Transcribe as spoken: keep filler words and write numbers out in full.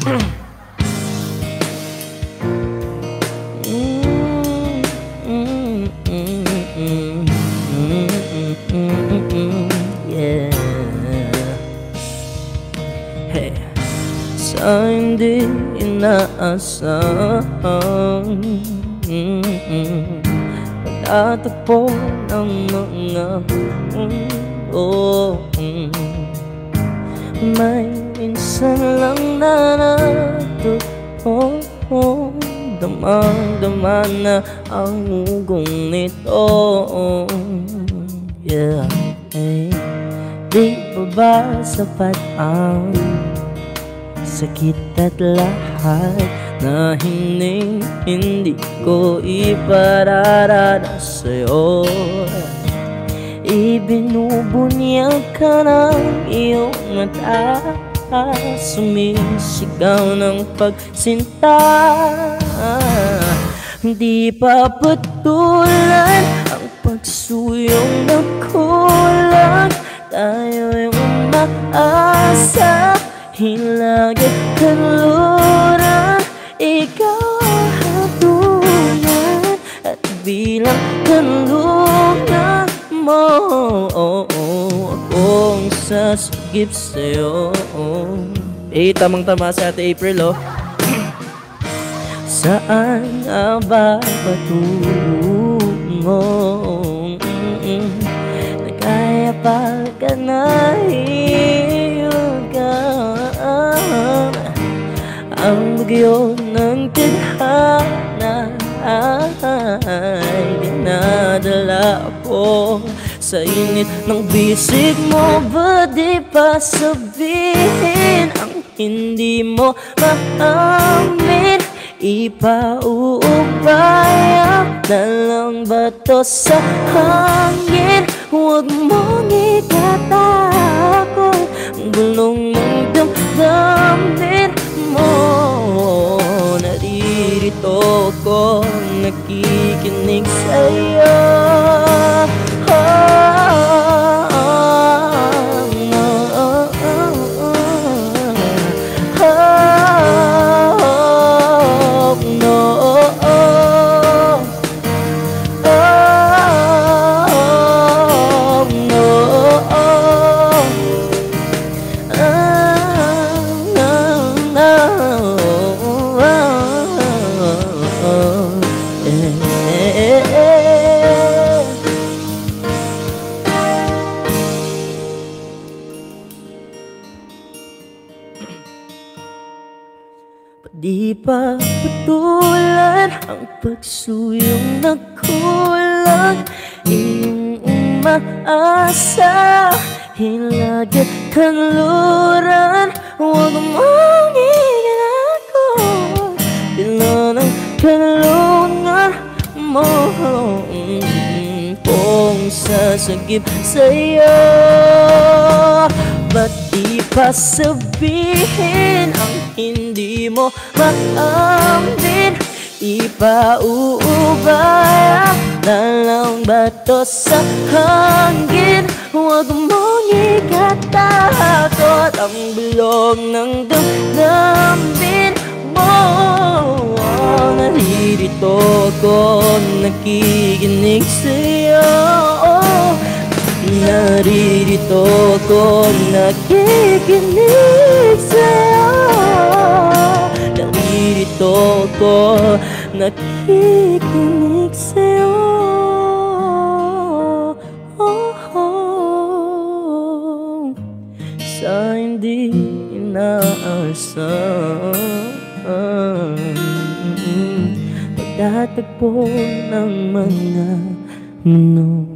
Yeah. Hey, sa hindi inaasahang pagtatagpo ng mga mundo, may minsan lang na natuto, damang-dama na ang ugong nito. Yeah, hey. Di ba ba sapat ang sakit at lahat na hining hindi ko ipararanas sa'yo? Ibinubunyag ka ng iyong mata, sumisigaw ng pagsinta. Di pa patulan ang pagsuyong na kulang, tayo'y umaasa, hilagit kanluran. Ikaw hatulan at bilang kanluran mo, akong sasagip sa'yo. Eh, tamang-tama sa Ate April, oh. Saan nga ba patungo? Kaya pa ka na hiyogan ang bagyo ng tadhana ay dinadala ko sa init ng bisig mo. Ba di pa sabihin ang hindi mo maamin? Ipauubaya na lang ba to sa hangin? Huwag mong ikatakot ang bulong ng damdamin mo. Naririto ko, nakikinig sa'yo. Di pa patulan ang pagsuyong na kulang, iyong umaasa, hilagit kanluran. Huwag mong iginakot, bilang ng kanlungan mo, kung sasagip sa'yo. Ba't di pa sabihin ang hindi mo maamin? Ipauubaya na lang ba to sa hangin? Huwag mong ikatakot ang bulong ng damdamin mo. Naririto ko, nakikinig sa'yo. Naririto ko, nakikinig sa'yo. Naririto ko, nakikinig sa'yo. Oh, oh. Sa hindi inaasahan pagtatagpo ng mga mundo.